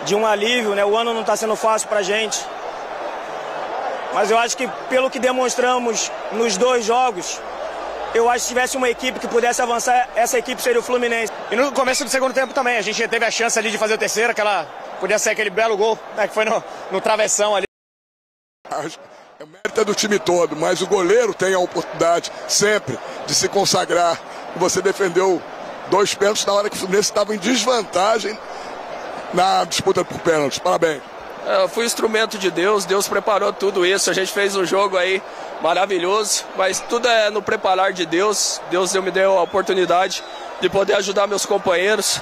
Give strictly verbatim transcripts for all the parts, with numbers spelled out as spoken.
de um alívio, né? O ano não está sendo fácil para a gente. Mas eu acho que pelo que demonstramos nos dois jogos, eu acho que se tivesse uma equipe que pudesse avançar, essa equipe seria o Fluminense. E no começo do segundo tempo também, a gente teve a chance ali de fazer o terceiro, aquela, podia ser aquele belo gol, né, que foi no, no travessão ali. É mérito do time todo, mas o goleiro tem a oportunidade sempre de se consagrar. Você defendeu dois pênaltis na hora que o Fluminense estava em desvantagem na disputa por pênaltis. Parabéns. Eu fui instrumento de Deus, Deus preparou tudo isso, a gente fez um jogo aí maravilhoso, mas tudo é no preparar de Deus. Deus me deu a oportunidade de poder ajudar meus companheiros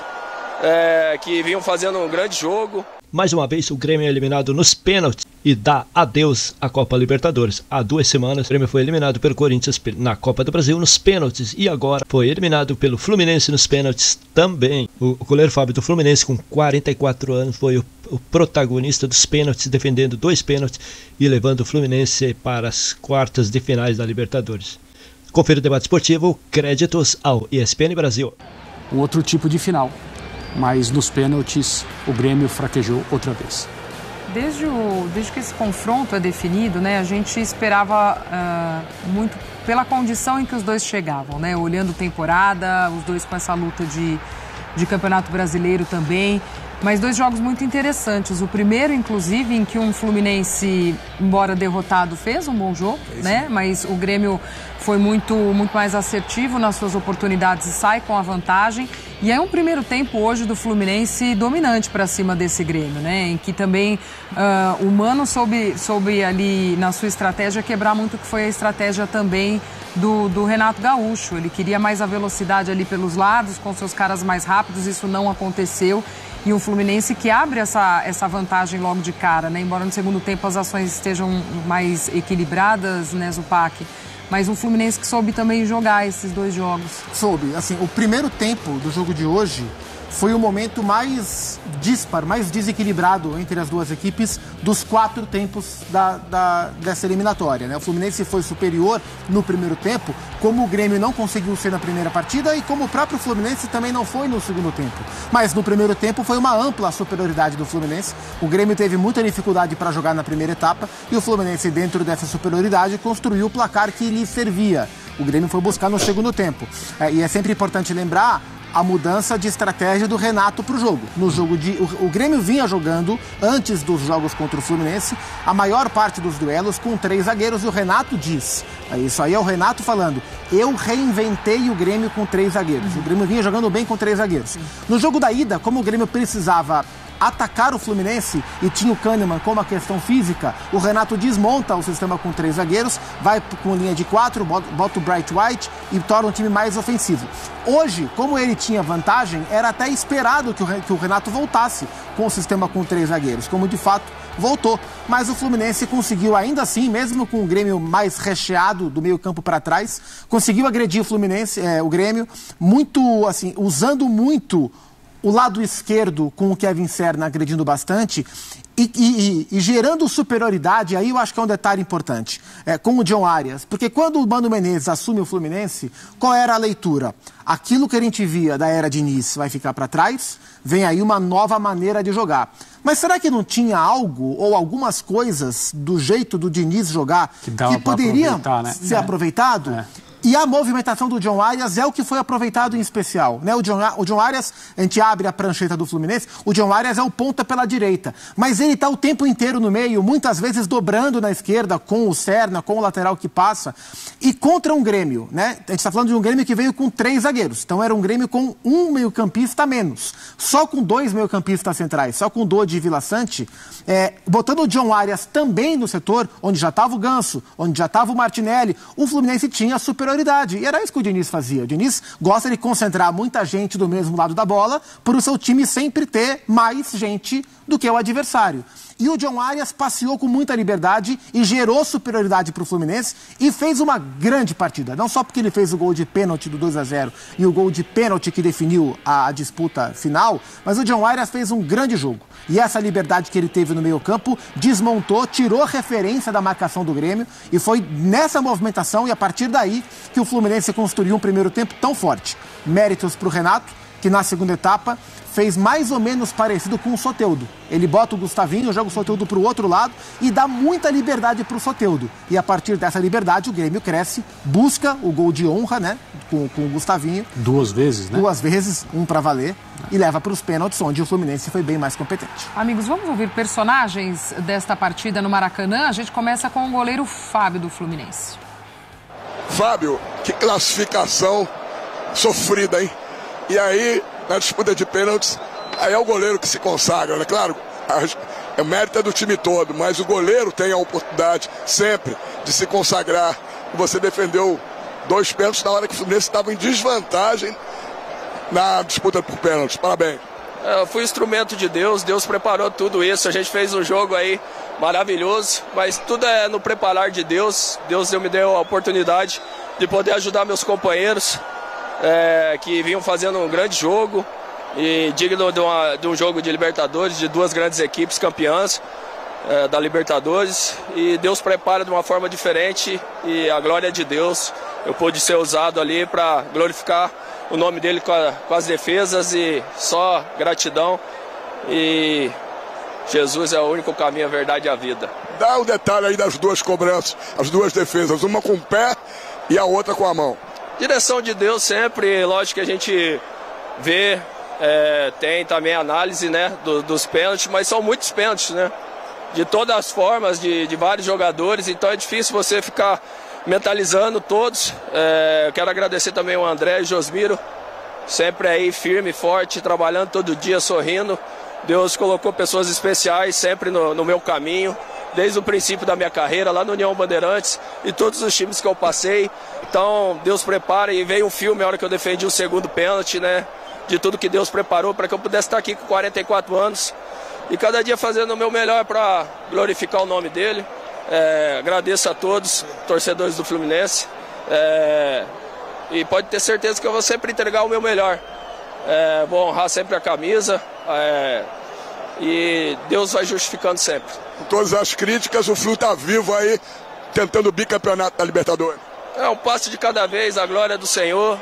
é, que vinham fazendo um grande jogo. Mais uma vez o Grêmio é eliminado nos pênaltis e dá adeus à Copa Libertadores. Há duas semanas o Grêmio foi eliminado pelo Corinthians na Copa do Brasil nos pênaltis e agora foi eliminado pelo Fluminense nos pênaltis também. O goleiro Fábio do Fluminense, com quarenta e quatro anos, foi o, o protagonista dos pênaltis, defendendo dois pênaltis e levando o Fluminense para as quartas de finais da Libertadores. Confira o debate esportivo, créditos ao E S P N Brasil. Um outro tipo de final, mas nos pênaltis o Grêmio fraquejou outra vez. Desde, o, desde que esse confronto é definido, né, a gente esperava uh, muito pela condição em que os dois chegavam, né, olhando temporada, os dois com essa luta de, de Campeonato Brasileiro também, mas dois jogos muito interessantes. O primeiro, inclusive, em que um Fluminense, embora derrotado, fez um bom jogo, né, mas o Grêmio foi muito, muito mais assertivo nas suas oportunidades e sai com a vantagem. E é um primeiro tempo hoje do Fluminense dominante para cima desse Grêmio, né? Em que também uh, o Mano soube, soube ali na sua estratégia quebrar muito o que foi a estratégia também do, do Renato Gaúcho. Ele queria mais a velocidade ali pelos lados, com seus caras mais rápidos, isso não aconteceu. E um Fluminense que abre essa, essa vantagem logo de cara, né? Embora no segundo tempo as ações estejam mais equilibradas, né, Zupac? Mas um Fluminense que soube também jogar esses dois jogos. Soube. Assim, o primeiro tempo do jogo de hoje foi o momento mais dispar, mais desequilibrado entre as duas equipes dos quatro tempos da, da, dessa eliminatória, né? O Fluminense foi superior no primeiro tempo, como o Grêmio não conseguiu ser na primeira partida e como o próprio Fluminense também não foi no segundo tempo. Mas no primeiro tempo foi uma ampla superioridade do Fluminense. O Grêmio teve muita dificuldade para jogar na primeira etapa e o Fluminense, dentro dessa superioridade, construiu o placar que lhe servia. O Grêmio foi buscar no segundo tempo. É, e é sempre importante lembrar a mudança de estratégia do Renato para o jogo. No jogo de, o, o Grêmio vinha jogando, antes dos jogos contra o Fluminense, a maior parte dos duelos com três zagueiros, e o Renato diz, isso aí é o Renato falando, eu reinventei o Grêmio com três zagueiros. O Grêmio vinha jogando bem com três zagueiros. No jogo da ida, como o Grêmio precisava atacar o Fluminense e tinha o Kahneman como a questão física, o Renato desmonta o sistema com três zagueiros, vai com linha de quatro, bota, bota o Bright White e torna um time mais ofensivo. Hoje, como ele tinha vantagem, era até esperado que o, que o Renato voltasse com o sistema com três zagueiros, como de fato voltou. Mas o Fluminense conseguiu ainda assim, mesmo com o Grêmio mais recheado do meio campo para trás, conseguiu agredir o Fluminense, é, o Grêmio, muito assim, usando muito o lado esquerdo com o Kevin Serna agredindo bastante e, e, e, e gerando superioridade. Aí eu acho que é um detalhe importante, é, com o John Arias, porque quando o Mano Menezes assume o Fluminense, qual era a leitura? Aquilo que a gente via da era Diniz vai ficar para trás, vem aí uma nova maneira de jogar. Mas será que não tinha algo ou algumas coisas do jeito do Diniz jogar que, que poderia né? ser é. aproveitado? É. E a movimentação do John Arias é o que foi aproveitado em especial, né? O John, o John Arias, a gente abre a prancheta do Fluminense, o John Arias é o ponta pela direita, mas ele está o tempo inteiro no meio, muitas vezes dobrando na esquerda com o Serna, com o lateral que passa, e contra um Grêmio, né? A gente está falando de um Grêmio que veio com três zagueiros, então era um Grêmio com um meio-campista a menos, só com dois meio-campistas centrais, só com o Dodi e Vila Sante, é, botando o John Arias também no setor, onde já estava o Ganso, onde já estava o Martinelli, o Fluminense tinha superioridade. E era isso que o Diniz fazia. O Diniz gosta de concentrar muita gente do mesmo lado da bola para o seu time sempre ter mais gente do que o adversário. E o John Arias passeou com muita liberdade e gerou superioridade para o Fluminense e fez uma grande partida. Não só porque ele fez o gol de pênalti do dois a zero e o gol de pênalti que definiu a, a disputa final, mas o John Arias fez um grande jogo. E essa liberdade que ele teve no meio-campo desmontou, tirou referência da marcação do Grêmio e foi nessa movimentação e a partir daí que o Fluminense construiu um primeiro tempo tão forte. Méritos para o Renato, que na segunda etapa fez mais ou menos parecido com o Soteldo. Ele bota o Gustavinho, joga o Soteldo para o outro lado e dá muita liberdade para o Soteldo. E a partir dessa liberdade o Grêmio cresce, busca o gol de honra, né, com, com o Gustavinho. Duas vezes, né? Duas vezes, um para valer, e leva para os pênaltis, onde o Fluminense foi bem mais competente. Amigos, vamos ouvir personagens desta partida no Maracanã. A gente começa com o goleiro Fábio do Fluminense. Fábio, que classificação sofrida, hein? E aí, na disputa de pênaltis, aí é o goleiro que se consagra, né? Claro, é mérito do time todo, mas o goleiro tem a oportunidade sempre de se consagrar. Você defendeu dois pênaltis na hora que o Fluminense estava em desvantagem na disputa por pênaltis. Parabéns. Eu fui instrumento de Deus, Deus preparou tudo isso, a gente fez um jogo aí maravilhoso, mas tudo é no preparar de Deus. Deus me deu a oportunidade de poder ajudar meus companheiros é, que vinham fazendo um grande jogo e digno de, uma, de um jogo de Libertadores, de duas grandes equipes campeãs é, da Libertadores, e Deus prepara de uma forma diferente e a glória é de Deus. Eu pude ser usado ali para glorificar o nome dele com, a, com as defesas, e só gratidão, e Jesus é o único caminho, a verdade e a vida. Dá o detalhe aí das duas cobranças, as duas defesas, uma com o pé e a outra com a mão. Direção de Deus sempre, lógico que a gente vê, é, tem também análise, né, do, dos pênaltis, mas são muitos pênaltis, né, de todas as formas, de, de vários jogadores, então é difícil você ficar mentalizando todos. É, eu quero agradecer também o André e o Josmiro, sempre aí firme, forte, trabalhando todo dia, sorrindo. Deus colocou pessoas especiais sempre no, no meu caminho, desde o princípio da minha carreira, lá no União Bandeirantes, e todos os times que eu passei. Então, Deus prepara, e veio um filme a hora que eu defendi o segundo pênalti, né, de tudo que Deus preparou para que eu pudesse estar aqui com quarenta e quatro anos, e cada dia fazendo o meu melhor para glorificar o nome dele. É, agradeço a todos, torcedores do Fluminense, é, e pode ter certeza que eu vou sempre entregar o meu melhor. É, vou honrar sempre a camisa, é, e Deus vai justificando sempre. Com todas as críticas, o Flu está vivo aí, tentando o bicampeonato da Libertadores. É um passo de cada vez, a glória do Senhor.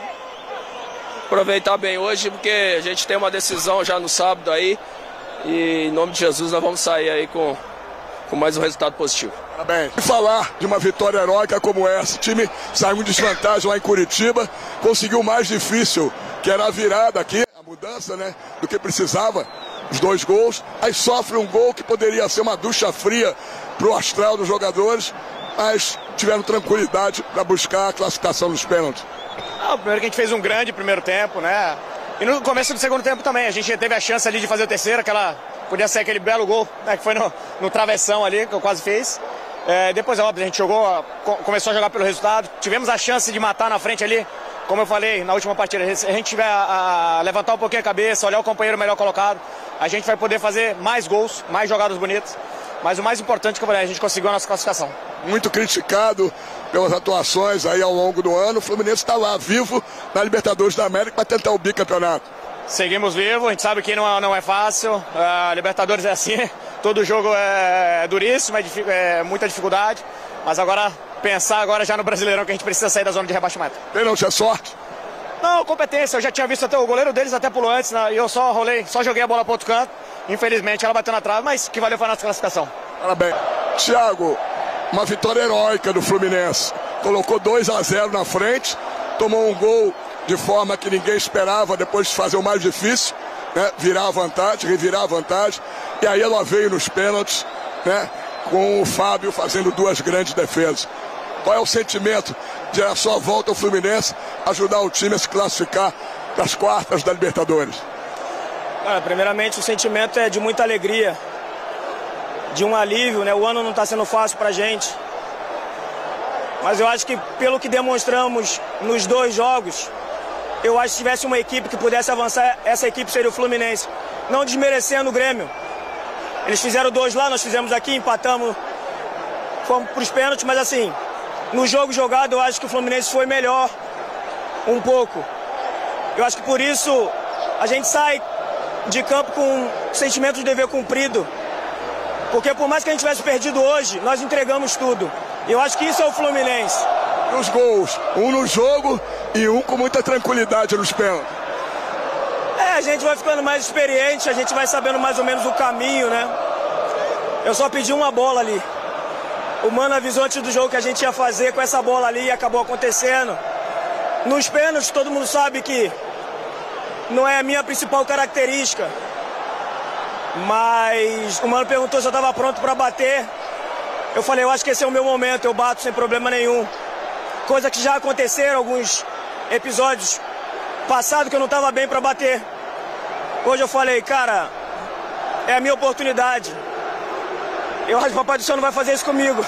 Aproveitar bem hoje, porque a gente tem uma decisão já no sábado aí, e em nome de Jesus nós vamos sair aí com, com mais um resultado positivo. Parabéns. E falar de uma vitória heróica como essa, o time saiu em desvantagem lá em Curitiba, conseguiu o mais difícil, que era a virada aqui, a mudança, né, do que precisava, os dois gols, aí sofre um gol que poderia ser uma ducha fria para o astral dos jogadores, mas tiveram tranquilidade para buscar a classificação nos pênaltis. Ah, primeiro que a gente fez um grande primeiro tempo, né, e no começo do segundo tempo também, a gente teve a chance ali de fazer o terceiro, aquela, podia ser aquele belo gol, né, que foi no, no travessão ali, que eu quase fiz. É, depois, é óbvio, a gente jogou, começou a jogar pelo resultado, tivemos a chance de matar na frente ali, como eu falei na última partida, se a gente tiver a, a levantar um pouquinho a cabeça, olhar o companheiro melhor colocado, a gente vai poder fazer mais gols, mais jogadas bonitas, mas o mais importante que eu falei, a gente conseguiu a nossa classificação. Muito criticado pelas atuações aí ao longo do ano, o Fluminense está lá, vivo na Libertadores da América para tentar o bicampeonato. Seguimos vivos, a gente sabe que não, não é fácil, a Libertadores é assim, todo jogo é duríssimo, é, é muita dificuldade, mas agora pensar agora já no Brasileirão, que a gente precisa sair da zona de rebaixamento. Pênalti é sorte? Não, competência, eu já tinha visto até o goleiro deles até pulou antes, né, e eu só rolei, só joguei a bola para outro canto, infelizmente ela bateu na trave, mas que valeu para a nossa classificação. Parabéns. Thiago, uma vitória heróica do Fluminense, colocou dois a zero na frente, tomou um gol de forma que ninguém esperava, depois de fazer o mais difícil, né, virar a vantagem, revirar a vantagem, e aí ela veio nos pênaltis, né, com o Fábio fazendo duas grandes defesas. Qual é o sentimento de a sua volta ao Fluminense ajudar o time a se classificar para as quartas da Libertadores? Cara, primeiramente o sentimento é de muita alegria, de um alívio, né, o ano não está sendo fácil para a gente, mas eu acho que pelo que demonstramos nos dois jogos, eu acho que se tivesse uma equipe que pudesse avançar, essa equipe seria o Fluminense. Não desmerecendo o Grêmio. Eles fizeram dois lá, nós fizemos aqui, empatamos, fomos para os pênaltis, mas assim, no jogo jogado eu acho que o Fluminense foi melhor um pouco. Eu acho que por isso a gente sai de campo com sentimento de dever cumprido. Porque por mais que a gente tivesse perdido hoje, nós entregamos tudo. E eu acho que isso é o Fluminense. Os gols, um no jogo e um com muita tranquilidade nos pênaltis. a gente vai ficando mais experiente, a gente vai sabendo mais ou menos o caminho, né? Eu só pedi uma bola ali. O Mano avisou antes do jogo que a gente ia fazer com essa bola ali e acabou acontecendo. Nos pênaltis, todo mundo sabe que não é a minha principal característica. Mas o Mano perguntou se eu estava pronto para bater. Eu falei, eu acho que esse é o meu momento, eu bato sem problema nenhum. Coisa que já aconteceram, alguns episódios passados que eu não estava bem para bater. Hoje eu falei, cara, é a minha oportunidade. Eu acho que o Papai do Céu não vai fazer isso comigo.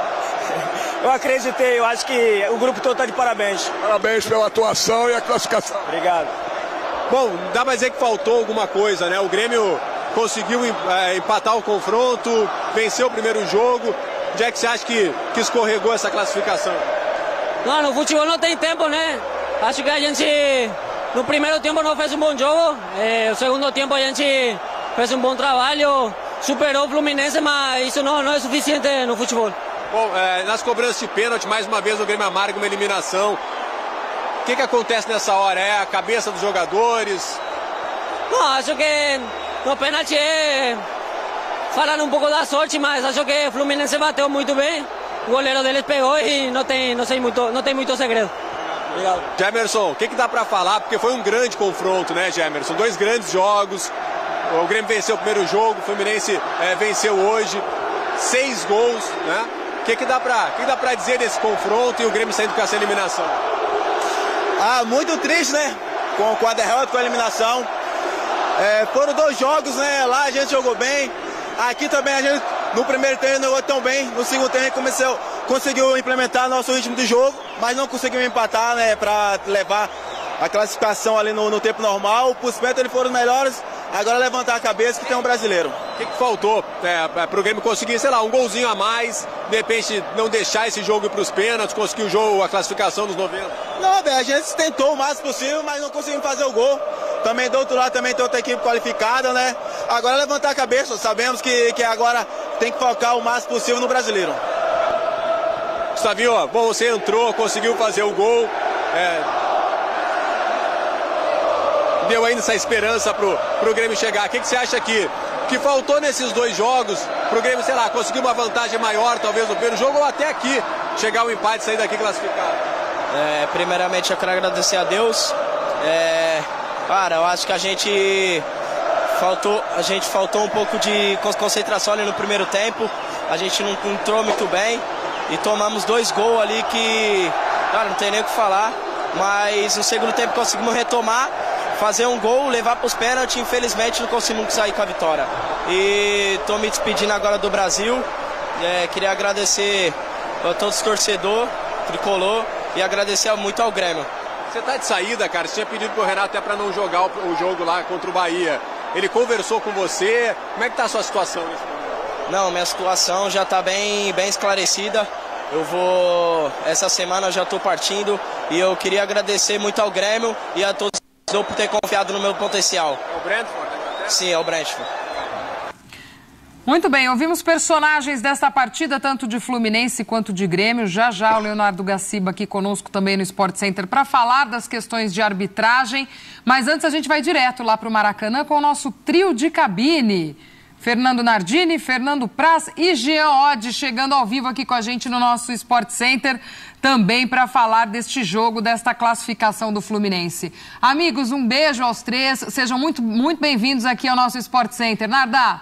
Eu acreditei, eu acho que o grupo todo está de parabéns. Parabéns pela atuação e a classificação. Obrigado. Bom, dá pra dizer que faltou alguma coisa, né? O Grêmio conseguiu é, empatar o confronto, venceu o primeiro jogo. Onde é que você acha que, que escorregou essa classificação? Não, no futebol não tem tempo, né? Acho que a gente no primeiro tempo não fez um bom jogo. É, no segundo tempo a gente fez um bom trabalho. Superou o Fluminense, mas isso não, não é suficiente no futebol. Bom, é, nas cobranças de pênalti, mais uma vez o Grêmio amarga uma eliminação. O que, que acontece nessa hora? É a cabeça dos jogadores? Não, acho que no pênalti é falando um pouco da sorte, mas acho que o Fluminense bateu muito bem. O goleiro deles pegou e não tem, não sei muito, não tem muito segredo. Obrigado. Gemerson, o que, que dá pra falar? Porque foi um grande confronto, né, Gemerson? Dois grandes jogos. O Grêmio venceu o primeiro jogo, o Fluminense é, venceu hoje, seis gols, né? O que, que dá pra, que dá pra dizer desse confronto e o Grêmio saindo com essa eliminação? Ah, muito triste, né? Com, com a derrota, com a eliminação. É, foram dois jogos, né? Lá a gente jogou bem, aqui também a gente no primeiro tempo não jogou tão bem, no segundo tempo a gente começou, conseguiu implementar nosso ritmo de jogo, mas não conseguiu empatar, né? Pra levar a classificação ali no, no tempo normal. Os pênaltis eles foram melhores. Agora levantar a cabeça que tem um brasileiro. O que, que faltou é, para o Grêmio conseguir, sei lá, um golzinho a mais, de repente não deixar esse jogo ir para os pênaltis, conseguir o jogo, a classificação dos noventa? Não, velho, a gente tentou o máximo possível, mas não conseguimos fazer o gol. Também do outro lado também tem outra equipe qualificada, né? Agora levantar a cabeça, sabemos que, que agora tem que focar o máximo possível no brasileiro. Gustavinho, bom, você entrou, conseguiu fazer o gol. É... Deu ainda essa esperança pro, pro Grêmio chegar. O que, que você acha que, que faltou nesses dois jogos pro Grêmio, sei lá, conseguir uma vantagem maior, talvez, no primeiro jogo, ou até aqui, chegar ao empate e sair daqui classificado? É, primeiramente, eu quero agradecer a Deus. É, cara, eu acho que a gente faltou, a gente faltou um pouco de concentração ali no primeiro tempo. A gente não entrou muito bem e tomamos dois gols ali que, cara, não tem nem o que falar. Mas no segundo tempo conseguimos retomar, fazer um gol, levar para os pênaltis. Infelizmente não conseguimos sair com a vitória. E estou me despedindo agora do Brasil. É, queria agradecer a todos os torcedores, tricolor, e agradecer muito ao Grêmio. Você tá de saída, cara. Você tinha pedido pro Renato até para não jogar o, o jogo lá contra o Bahia. Ele conversou com você. Como é que tá a sua situação nesse momento? Não, minha situação já está bem, bem esclarecida. Eu vou... Essa semana eu já estou partindo e eu queria agradecer muito ao Grêmio e a todos por ter confiado no meu potencial. É o Brentford? Sim, é o Brentford. Muito bem, ouvimos personagens desta partida, tanto de Fluminense quanto de Grêmio. Já já o Leonardo Gaciba aqui conosco também no Sport Center para falar das questões de arbitragem. Mas antes a gente vai direto lá para o Maracanã com o nosso trio de cabine. Fernando Nardini, Fernando Praz e Jean Oddi chegando ao vivo aqui com a gente no nosso Sport Center, também para falar deste jogo, desta classificação do Fluminense. Amigos, um beijo aos três, sejam muito, muito bem-vindos aqui ao nosso Sport Center. Narda.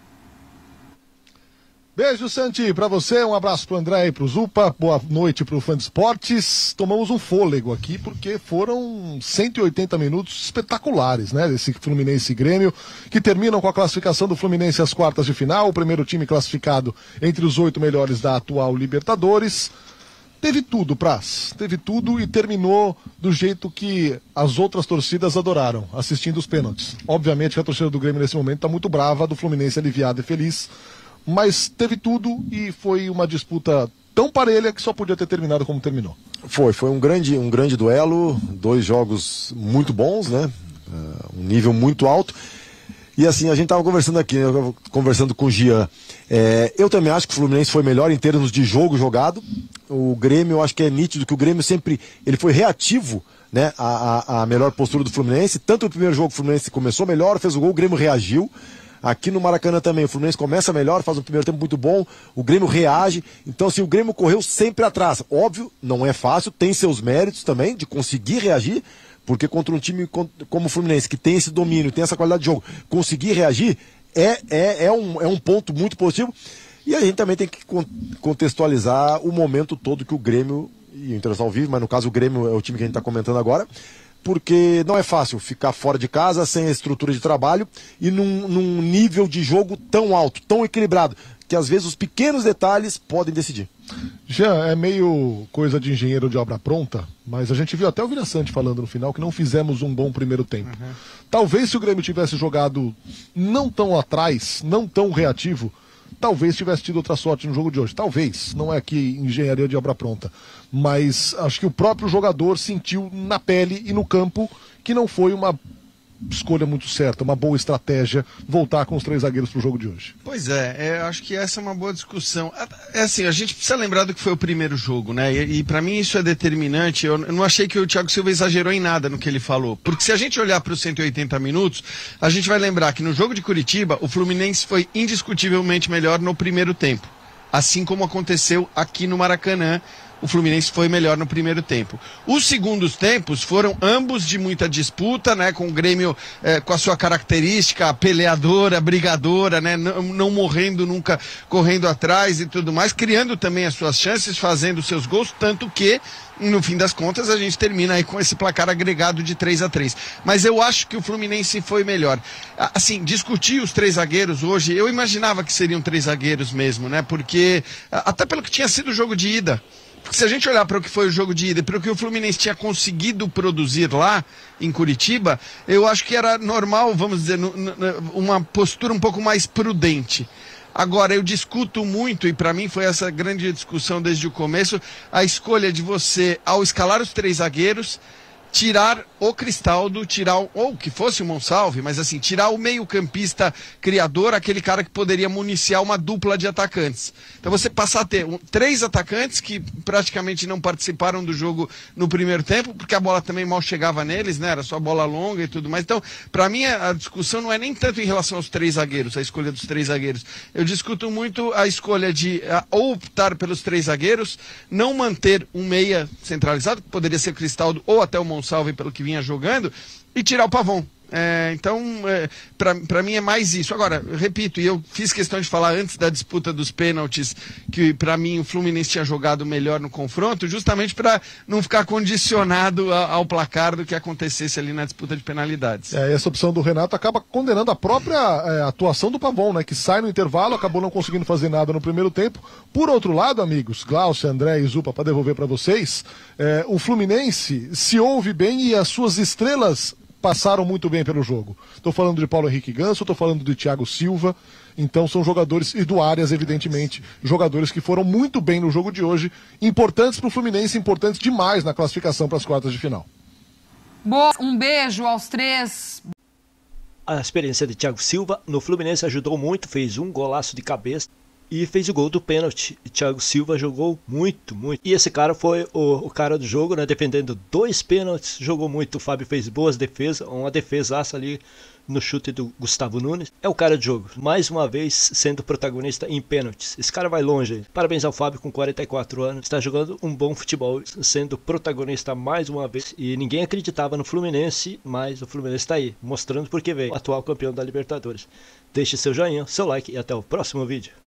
Beijo, Santi, para você, um abraço pro André e pro Zupa, boa noite pro Fã de Esportes. Tomamos um fôlego aqui porque foram cento e oitenta minutos espetaculares, né, desse Fluminense e Grêmio, que terminam com a classificação do Fluminense às quartas de final, o primeiro time classificado entre os oito melhores da atual Libertadores. Teve tudo, Praz, teve tudo e terminou do jeito que as outras torcidas adoraram, assistindo os pênaltis. Obviamente que a torcida do Grêmio nesse momento tá muito brava, do Fluminense aliviada e feliz, mas teve tudo e foi uma disputa tão parelha que só podia ter terminado como terminou. Foi, foi um grande, um grande duelo, dois jogos muito bons, né? Uh, um nível muito alto. E assim, a gente estava conversando aqui, né? Conversando com o Jean. É, eu também acho que o Fluminense foi melhor em termos de jogo jogado. O Grêmio, eu acho que é nítido que o Grêmio sempre ele foi reativo né, a, a, a melhor postura do Fluminense. Tanto no primeiro jogo o Fluminense começou melhor, fez o gol, o Grêmio reagiu. Aqui no Maracanã também, o Fluminense começa melhor, faz um primeiro tempo muito bom, o Grêmio reage. Então, assim, o Grêmio correu sempre atrás. Óbvio, não é fácil, tem seus méritos também de conseguir reagir, porque contra um time como o Fluminense, que tem esse domínio, tem essa qualidade de jogo, conseguir reagir é, é, é, um, é um ponto muito positivo. E a gente também tem que contextualizar o momento todo que o Grêmio, e o Internacional vive, mas no caso o Grêmio é o time que a gente está comentando agora, porque não é fácil ficar fora de casa, sem a estrutura de trabalho e num, num nível de jogo tão alto, tão equilibrado, que às vezes os pequenos detalhes podem decidir. Já é meio coisa de engenheiro de obra pronta, mas a gente viu até o Vila Sante falando no final que não fizemos um bom primeiro tempo. Uhum. Talvez se o Grêmio tivesse jogado não tão atrás, não tão reativo, talvez tivesse tido outra sorte no jogo de hoje. Talvez, não é aqui engenharia de obra pronta. Mas acho que o próprio jogador sentiu na pele e no campo que não foi uma escolha muito certa, uma boa estratégia voltar com os três zagueiros para o jogo de hoje. Pois é, é, acho que essa é uma boa discussão. É assim, a gente precisa lembrar do que foi o primeiro jogo, né? E, e para mim isso é determinante. Eu não achei que o Thiago Silva exagerou em nada no que ele falou. Porque se a gente olhar para os cento e oitenta minutos, a gente vai lembrar que no jogo de Curitiba, o Fluminense foi indiscutivelmente melhor no primeiro tempo. Assim como aconteceu aqui no Maracanã, o Fluminense foi melhor no primeiro tempo. Os segundos tempos foram ambos de muita disputa, né, com o Grêmio eh, com a sua característica peleadora, brigadora, né, não, não morrendo nunca, correndo atrás e tudo mais, criando também as suas chances, fazendo seus gols, tanto que no fim das contas a gente termina aí com esse placar agregado de três a três. Mas eu acho que o Fluminense foi melhor. Assim, discutir os três zagueiros hoje, eu imaginava que seriam três zagueiros mesmo, né, porque até pelo que tinha sido o jogo de ida. Porque se a gente olhar para o que foi o jogo de ida e para o que o Fluminense tinha conseguido produzir lá em Curitiba, eu acho que era normal, vamos dizer, uma postura um pouco mais prudente. Agora, eu discuto muito, e para mim foi essa grande discussão desde o começo, a escolha de você, ao escalar os três zagueiros, tirar o Cristaldo, tirar o, ou que fosse o Monsalve, mas assim, tirar o meio-campista criador, aquele cara que poderia municiar uma dupla de atacantes. Então você passar a ter um, três atacantes que praticamente não participaram do jogo no primeiro tempo, porque a bola também mal chegava neles, né? Era só bola longa e tudo mais. Então, para mim, a, a discussão não é nem tanto em relação aos três zagueiros, a escolha dos três zagueiros. Eu discuto muito a escolha de a, ou optar pelos três zagueiros, não manter um meia centralizado, que poderia ser o Cristaldo ou até o Monsalve, salve pelo que vinha jogando, e tirar o Pavon. É, então, é, para mim é mais isso. Agora, eu repito, e eu fiz questão de falar antes da disputa dos pênaltis, que para mim o Fluminense tinha jogado melhor no confronto, justamente para não ficar condicionado a, ao placar do que acontecesse ali na disputa de penalidades. É, essa opção do Renato acaba condenando a própria é, atuação do Pavon, né, que sai no intervalo, acabou não conseguindo fazer nada no primeiro tempo. Por outro lado, amigos, Glaucio, André e Zupa, para devolver para vocês, é, o Fluminense se ouve bem e as suas estrelas passaram muito bem pelo jogo. Estou falando de Paulo Henrique Ganso, estou falando de Thiago Silva, então são jogadores, e do Arias, evidentemente, jogadores que foram muito bem no jogo de hoje, importantes para o Fluminense, importantes demais na classificação para as quartas de final. Boa, um beijo aos três. A experiência de Thiago Silva no Fluminense ajudou muito, fez um golaço de cabeça e fez o gol do pênalti. Thiago Silva jogou muito, muito. E esse cara foi o, o cara do jogo, né? Defendendo dois pênaltis, jogou muito. O Fábio fez boas defesas, uma defesaça ali no chute do Gustavo Nunes. É o cara do jogo, mais uma vez sendo protagonista em pênaltis. Esse cara vai longe. Parabéns ao Fábio, com quarenta e quatro anos. Está jogando um bom futebol, sendo protagonista mais uma vez. E ninguém acreditava no Fluminense, mas o Fluminense está aí, mostrando porque veio, atual campeão da Libertadores. Deixe seu joinha, seu like e até o próximo vídeo.